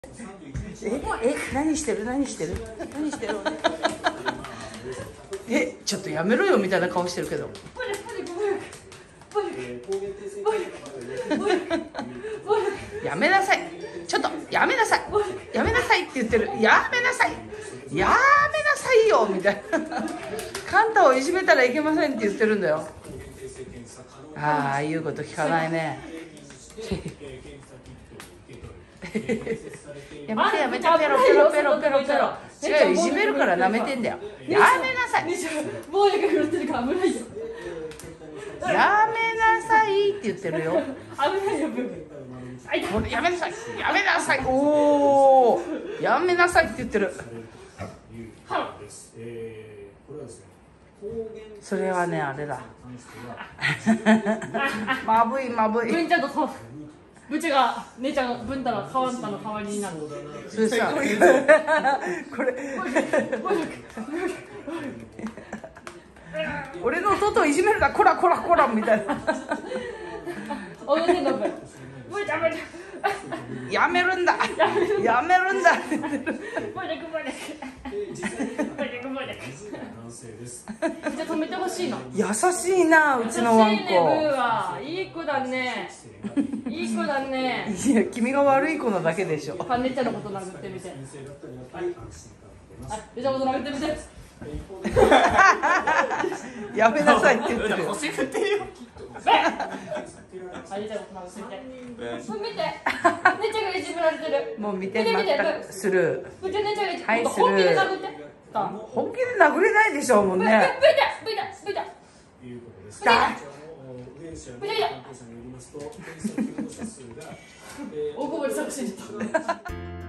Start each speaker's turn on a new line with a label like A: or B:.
A: 何してる何してる何してるちょっとやめろよみたいな顔してるけど。やめなさい、ちょっとやめなさい、やめなさいって言ってる。やめなさい、やめなさいよみたいな。カンタをいじめたらいけませんって言ってるんだよ。ああ、言うこと聞かないね。やめてやめて、ペロペロペロペロペロ。違うよ、いじめるから舐めてんだよ。やめなさい、
B: 暴力振るってるから危ないよ。
A: やめなさいって言ってるよ。
B: 危ないよ。
A: やめなさい、やめなさい、おお、やめなさいって言ってる。それはね、あれだ。まぶいまぶい。
B: 文ちゃんとそう。ブチが姉ちゃんが文太のカワンタの代わりになる。
A: それさ、これ。俺の弟をいじめるな、こらこらこらみたいな。やめるんだ、やめるんだ。
B: じゃ止めてほしいの。
A: 優しいな、うちのワンコ。
B: いい子だね。いい子だね。
A: いや、君が悪い子なだけでしょ。
B: 姉ちゃんのこと殴ってみて。姉ちゃんのこと殴ってみて。
A: やめなさいって言ってる。
C: 腰振ってるよ。
B: 姉ちゃんのこと殴ってみて。見て。姉ちゃんがいじめられてる。
A: もう見て、全くスルー。
B: うち姉ちゃんがいじめられてる。
A: はい、スルー。本気で殴れないでしょうもんね。
B: 大こぼれ作戦だった。